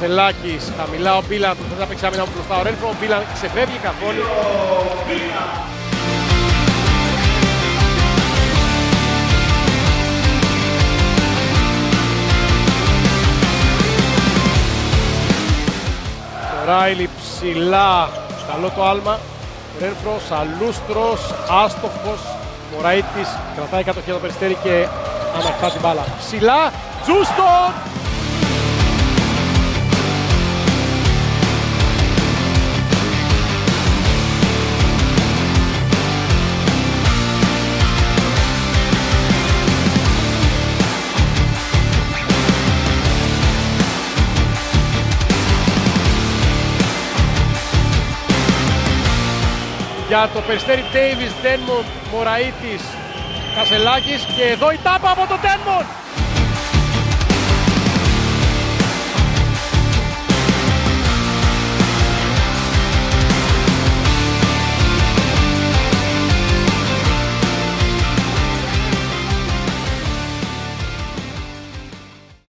Κασελάκης, χαμηλά ο Μπίλαν, προσπαθεί να παίξει άμυνα από μπροστά ο Ρένφρο, ο Μπίλαν ξεφεύγει καθόλου. Ράιλι ψηλά, καλό το άλμα. Ρένφρο, Σαλούστρος, άστοχος. Μωραΐτης κρατάει κάτω χέρι το Περιστέρι και ανακτά την μπάλα. Ψηλά, Τζούστον! Για το Περιστέρι, Ντέιβις, Ντένμοντ, Μωραΐτης, Κασελάκης και εδώ η τάπα από το Ντένμοντ!